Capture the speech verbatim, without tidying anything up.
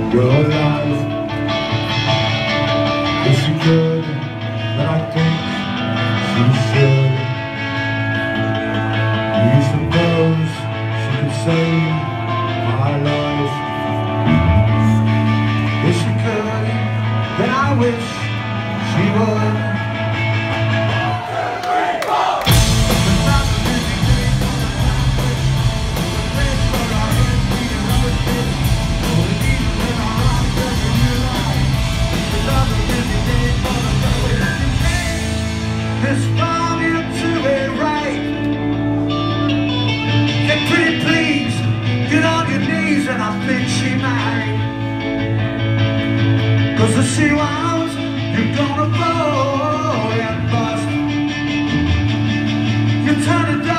your life. If she could, but I think she should. Do you suppose she could save my life? If she could, then I wish she would. This farm into it right. Get pretty please, get on your knees, and I think she might. Cause if she wants, you're gonna fall and bust. You turn it down.